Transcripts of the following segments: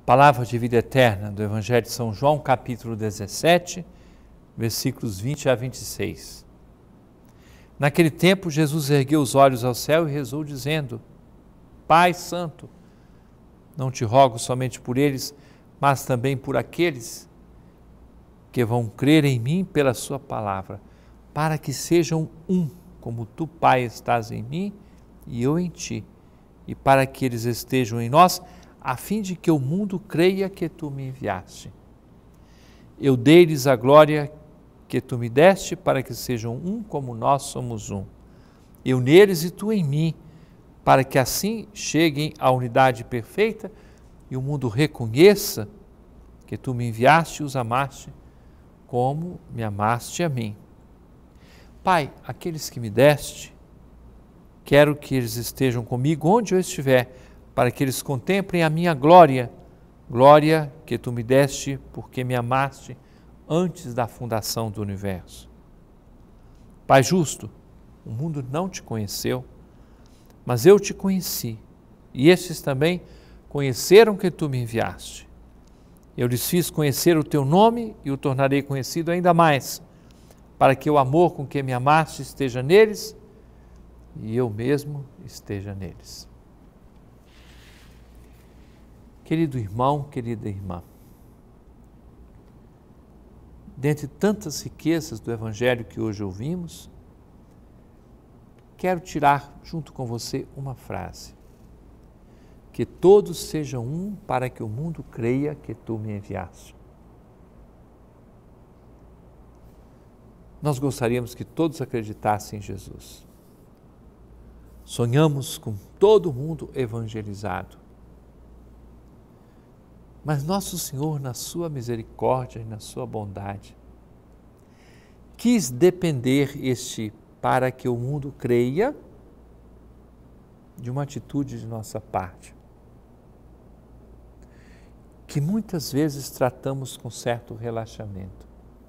Palavra de vida eterna do Evangelho de São João, capítulo 17, versículos 20 a 26. Naquele tempo, Jesus ergueu os olhos ao céu e rezou, dizendo: Pai Santo, não te rogo somente por eles, mas também por aqueles que vão crer em mim pela sua palavra, para que sejam um, como tu, Pai, estás em mim e eu em ti, e para que eles estejam em nós, a fim de que o mundo creia que tu me enviaste. Eu dei-lhes a glória que tu me deste, para que sejam um como nós somos um. Eu neles e tu em mim, para que assim cheguem à unidade perfeita e o mundo reconheça que tu me enviaste e os amaste, como me amaste a mim. Pai, aqueles que me deste, quero que eles estejam comigo onde eu estiver, para que eles contemplem a minha glória, glória que tu me deste porque me amaste antes da fundação do universo. Pai justo, o mundo não te conheceu, mas eu te conheci, e estes também conheceram que tu me enviaste. Eu lhes fiz conhecer o teu nome e o tornarei conhecido ainda mais, para que o amor com que me amaste esteja neles e eu mesmo esteja neles. Querido irmão, querida irmã, dentre tantas riquezas do Evangelho que hoje ouvimos, quero tirar junto com você uma frase: que todos sejam um para que o mundo creia que tu me enviaste. Nós gostaríamos que todos acreditassem em Jesus. Sonhamos com todo mundo evangelizado. Mas nosso Senhor, na sua misericórdia e na sua bondade, quis depender para que o mundo creia de uma atitude de nossa parte, que muitas vezes tratamos com certo relaxamento.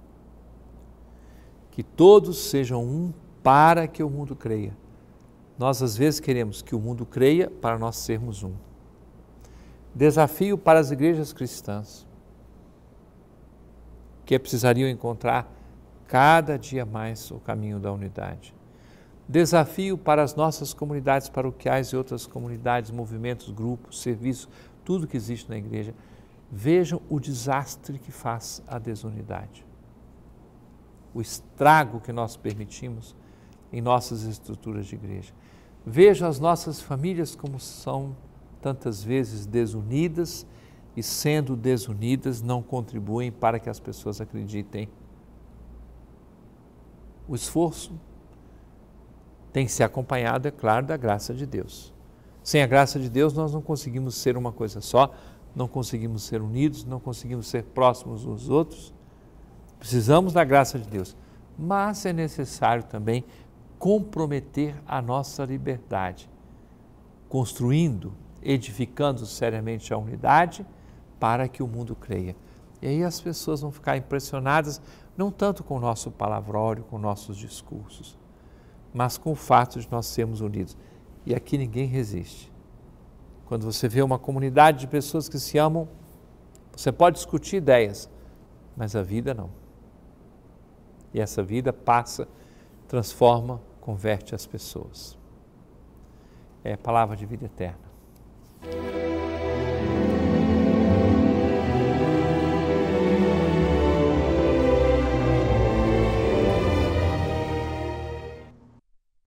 Que todos sejam um para que o mundo creia. Nós às vezes queremos que o mundo creia para nós sermos um. Desafio para as igrejas cristãs, que precisariam encontrar cada dia mais o caminho da unidade. Desafio para as nossas comunidades paroquiais e outras comunidades, movimentos, grupos, serviços, tudo que existe na igreja. Vejam o desastre que faz a desunidade. O estrago que nós permitimos em nossas estruturas de igreja. Vejam as nossas famílias como são tantas vezes desunidas e, sendo desunidas, não contribuem para que as pessoas acreditem. O esforço tem que ser acompanhado, é claro, da graça de Deus. Sem a graça de Deus, nós não conseguimos ser uma coisa só, não conseguimos ser unidos, não conseguimos ser próximos uns dos outros. Precisamos da graça de Deus, mas é necessário também comprometer a nossa liberdade, construindo, edificando seriamente a unidade para que o mundo creia. E aí as pessoas vão ficar impressionadas, não tanto com o nosso palavrório, com nossos discursos, mas com o fato de nós sermos unidos. E aqui ninguém resiste. Quando você vê uma comunidade de pessoas que se amam, você pode discutir ideias, mas a vida não. E essa vida passa, transforma, converte as pessoas. É a palavra de vida eterna.